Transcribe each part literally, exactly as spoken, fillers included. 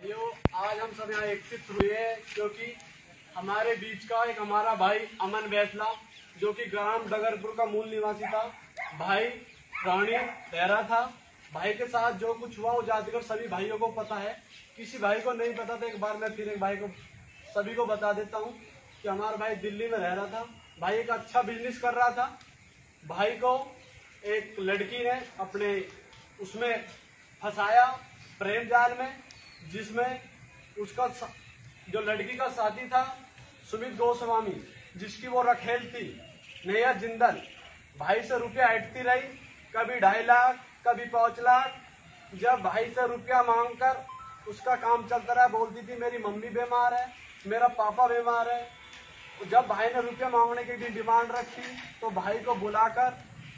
भाइयों, आज हम सब यहाँ एकत्रित हुए हैं क्योंकि हमारे बीच का एक हमारा भाई अमन बैसला, जो कि ग्राम डगरपुर का मूल निवासी था, भाई रानी लहरा था। भाई के साथ जो कुछ हुआ वो जातिगढ़ सभी भाइयों को पता है। किसी भाई को नहीं पता था, एक बार मैं फिर एक भाई को सभी को बता देता हूँ कि हमारा भाई दिल्ली में रह रहा था। भाई एक अच्छा बिजनेस कर रहा था। भाई को एक लड़की ने अपने उसमें फंसाया प्रेम जाल में, जिसमें उसका जो लड़की का साथी था सुमित गोस्वामी, जिसकी वो रखेल थी नेहा जिंदल, भाई से रुपया हटती रही, कभी ढाई लाख कभी पाँच लाख। जब भाई से रुपया मांगकर उसका काम चलता रहा, बोलती थी मेरी मम्मी बीमार है, मेरा पापा बीमार है। जब भाई ने रुपया मांगने की डिमांड रखी तो भाई को बुलाकर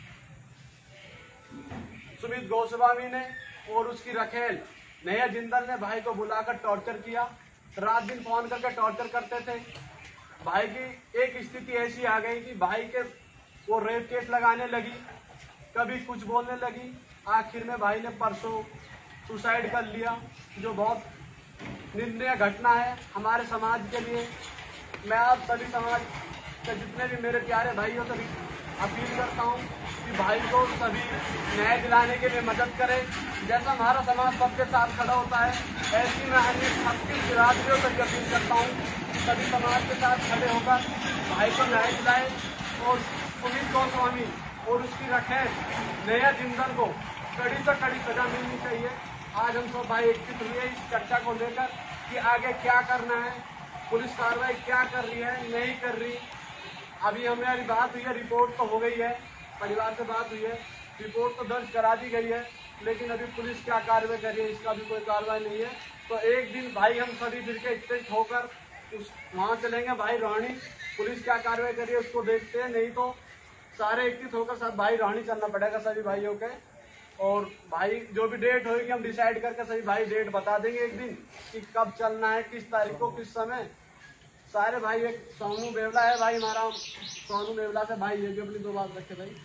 सुमित गोस्वामी ने और उसकी रखेल नेहा जिंदल ने भाई को बुलाकर टॉर्चर किया। रात दिन फोन करके टॉर्चर करते थे। भाई की एक स्थिति ऐसी आ गई कि भाई के वो रेप केस लगाने लगी, कभी कुछ बोलने लगी। आखिर में भाई ने परसों सुसाइड कर लिया, जो बहुत निंदनीय घटना है हमारे समाज के लिए। मैं आप सभी समाज के जितने भी मेरे प्यारे भाइयों से अपील करता हूँ कि भाई को सभी न्याय दिलाने के लिए मदद करें। जैसा हमारा समाज सबके साथ खड़ा होता है, ऐसी मैं अन्य छत्तीस बिरादरियों से भी अपील करता हूँ कि सभी समाज के साथ खड़े होकर भाई को न्याय दिलाएं और सुमित गोस्वामी और उसकी रखेल नेहा जिंदल को कड़ी से कड़ी सजा मिलनी चाहिए। आज हम सब भाई एकत्रित हुए इस चर्चा को लेकर कि आगे क्या करना है, पुलिस कार्रवाई क्या कर रही है, नहीं कर रही। अभी हमारी बात हुई है, रिपोर्ट तो हो गई है, परिवार से बात हुई है, रिपोर्ट तो दर्ज करा दी गई है, लेकिन अभी पुलिस क्या कार्रवाई कर रही है इसका भी कोई कार्रवाई नहीं है। तो एक दिन भाई हम सभी फिर के एकत्रित होकर उस वहाँ चलेंगे, भाई रोहिणी पुलिस क्या कार्रवाई कर रही है उसको देखते हैं। नहीं तो सारे एकत्रित होकर सब भाई रोहिणी चलना पड़ेगा सभी भाइयों के। और भाई जो भी डेट होगी हम डिसाइड करके सभी भाई डेट बता देंगे एक दिन कि कब चलना है, किस तारीख को, किस समय। सारे भाई, एक सोनू बेवला है भाई हमारा, सोनू बेवला से भाई ये भी अपनी दो बात रखे भाई।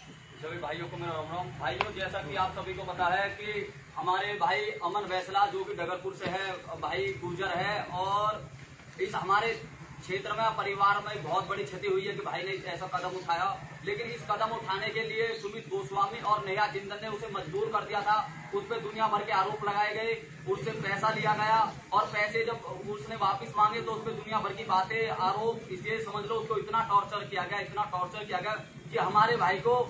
सभी भाइयों को मेरा राम राम। भाइयों, जैसा कि आप सभी को पता है कि हमारे भाई अमन बैसला जो कि डगरपुर से है, भाई गुर्जर है, और इस हमारे क्षेत्र में परिवार में बहुत बड़ी क्षति हुई है कि भाई ने ऐसा कदम उठाया। लेकिन इस कदम उठाने के लिए सुमित गोस्वामी और नेहा जिंदल ने उसे मजबूर कर दिया था। उस पर दुनिया भर के आरोप लगाए गए, उससे पैसा लिया गया, और पैसे जब उसने वापस मांगे तो उस पर दुनिया भर की बातें, आरोप, इसलिए समझ लो उसको इतना टॉर्चर किया गया, इतना टॉर्चर किया गया कि हमारे भाई को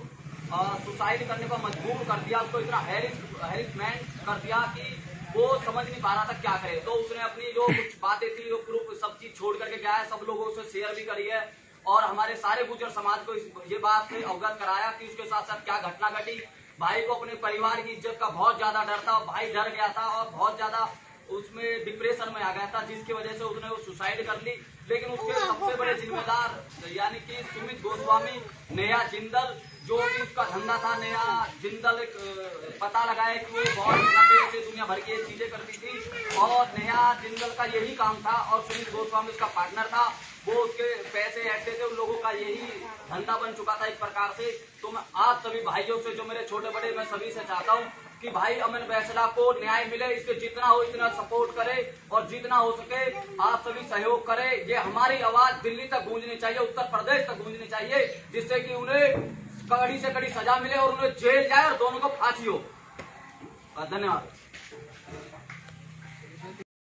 सुसाइड करने पर मजबूर कर दिया। उसको इतना हैरिसमेंट कर दिया कि वो समझ नहीं पा रहा था क्या करे। तो उसने अपनी जो कुछ बातें थी, वो प्रूफ सब चीज छोड़ करके गया है, सब लोगों से शेयर भी करी है, और हमारे सारे गुर्जर समाज को इस ये बात से अवगत कराया कि उसके साथ साथ क्या घटना घटी। भाई को अपने परिवार की इज्जत का बहुत ज्यादा डर था, भाई डर गया था और बहुत ज्यादा उसमें डिप्रेशन में आ गया था, जिसकी वजह से उसने वो सुसाइड कर ली। लेकिन उसके सबसे बड़े जिम्मेदार यानी कि सुमित गोस्वामी, नेहा जिंदल, जो भी उसका धंधा था, नेहा जिंदल पता लगाया कि वो बहुत नशे से दुनिया भर की चीजें करती थी, और नेहा जिंदल का यही काम था, और सुमित गोस्वामी उसका पार्टनर था। वो उसके पैसे हटते थे, उन लोगों का यही धंधा बन चुका था एक प्रकार से। तो मैं आप सभी भाइयों से, जो मेरे छोटे बड़े, मैं सभी से चाहता हूँ कि भाई अमन बैसला को न्याय मिले, इससे जितना हो इतना सपोर्ट करे, और जितना हो सके आप सभी सहयोग करें। ये हमारी आवाज दिल्ली तक गूंजनी चाहिए, उत्तर प्रदेश तक गूंजनी चाहिए, जिससे कि उन्हें कड़ी से कड़ी सजा मिले और उन्हें जेल जाए और दोनों को फांसी हो। धन्यवाद।